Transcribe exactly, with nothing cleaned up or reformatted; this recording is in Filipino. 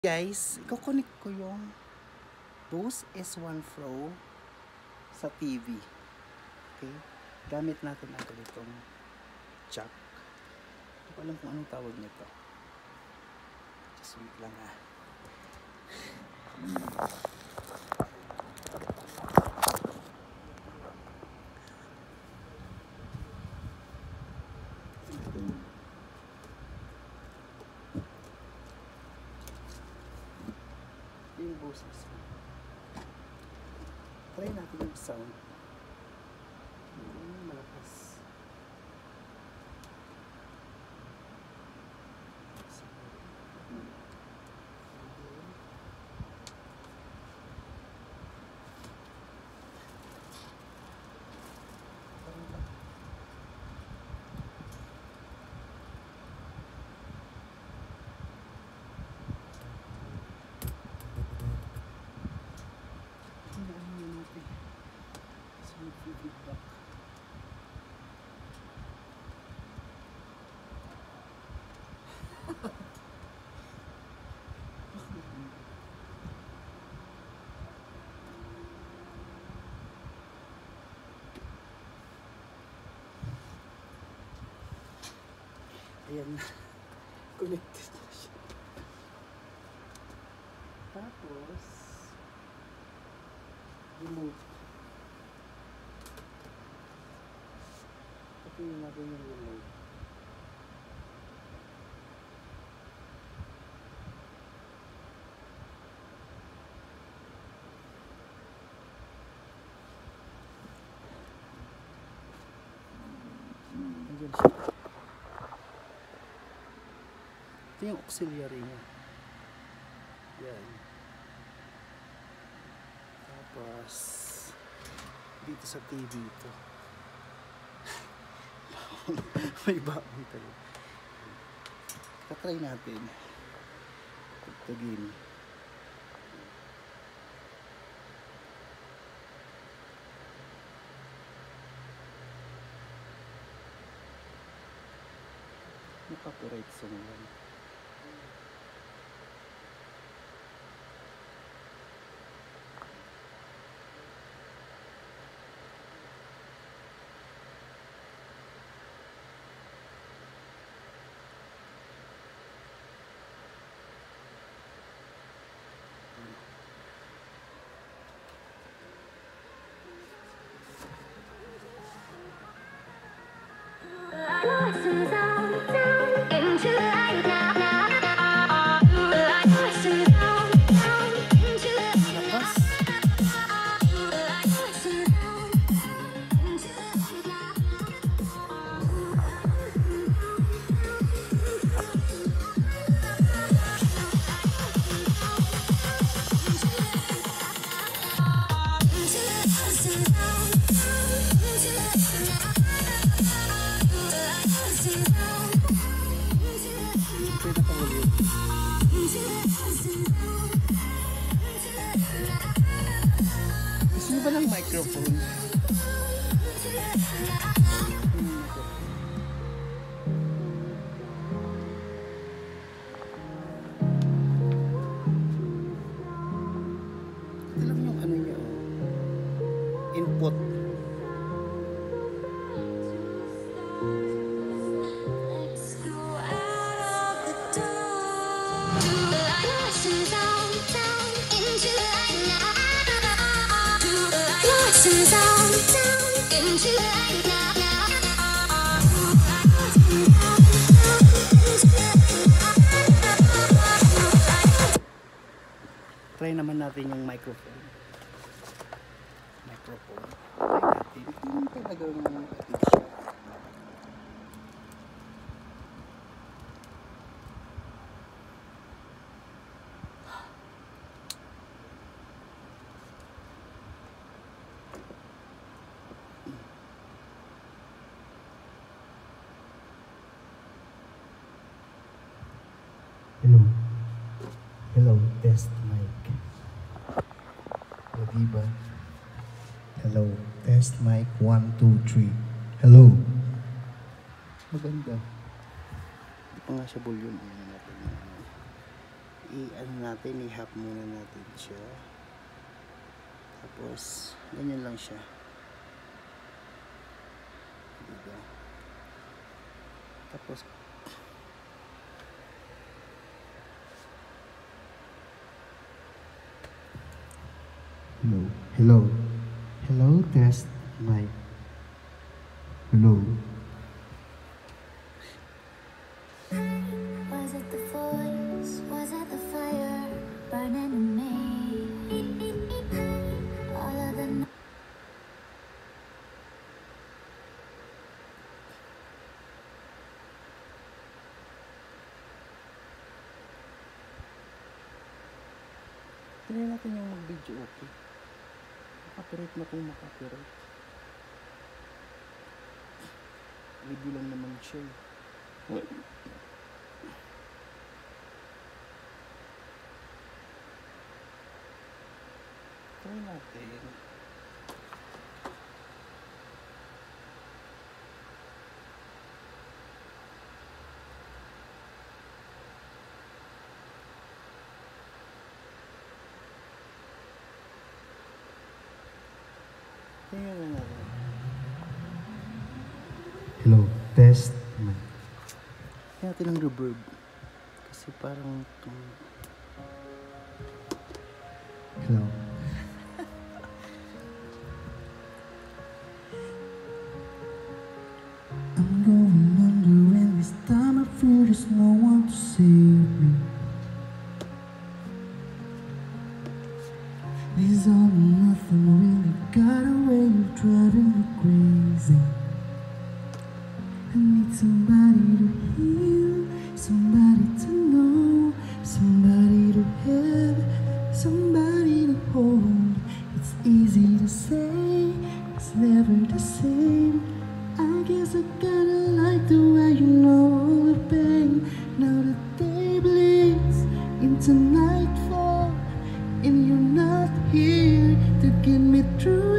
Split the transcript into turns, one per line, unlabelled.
Guys, i-connect ko yung Bose S one Pro sa T V. Okay? Gamit natin ang ganitong jack. Hindi ko alam kung anong tawag nito. Just wait lang ah. Yung boses. Try natin yung sound. Hmm, malakas. Feedback. Ayan na. Connected na siya. Tapos remove. Tingnan natin yung remote. Andiyan siya. Ito yung auxiliary niya. Yan. Tapos dito sa T V ito. May baon tayo. Tatry natin. Tugtugin. May copyright song yan. Gusto mo ba ng microphone? Ito lang yung ano niya, oh. Input. Try naman natin yung microphone. Microphone. Try natin. Yung talagang atid siya.
Hello. Hello, test mic. O diba? Hello, test mic, one, two, three. Hello.
Maganda. Hindi pa nga siya volume. Ayan natin. i-ano natin, i-half muna natin siya. Tapos, ganyan lang siya. Diba? Tapos,
Hello. Hello. Hello, test mic. Hello.
Was it the voice? Was it the fire burning in me? All of the night.
tingnan natin yung mag-video, okay? Makapirit na kung makapirit. Video lang naman siya eh. Well, try natin. Tingnan na natin.
Hello, test mic.
Tingnan natin ang reverb. Kasi parang um,
Hello. I'm going under, and this time I fear there's no one to save me. This all or nothing really got a way of driving me crazy. I need somebody to heal, somebody to know, somebody to have, somebody to hold. It's easy to say, it's never the same. I guess I kinda like the way you know all the pain. Now the day bleeds into nightfall, and you're not here to get me through